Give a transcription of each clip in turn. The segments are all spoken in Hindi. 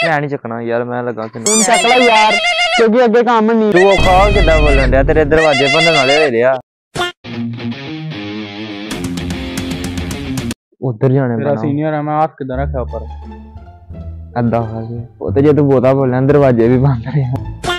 मैं नहीं चकना यार, मैं लगा के तुम चक लो यार, क्योंकि अगे काम नहीं। तू वो खा किड्डा बोलन दिया, तेरे दरवाजे भनन वाले होए दिया। उधर जाने तेरा सीनियर है, मैं हाथ किधर रखा ऊपर अद्दा खा के। वो तो जे तू बोता बोलना दरवाजे भी बंद रहे।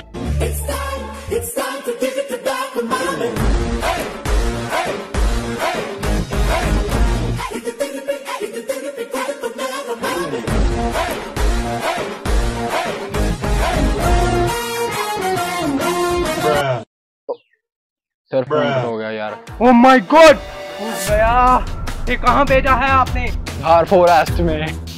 सर फोन हो गया यार। ओह माय गॉड, गया। ये कहाँ भेजा है आपने? यार फॉरेस्ट में।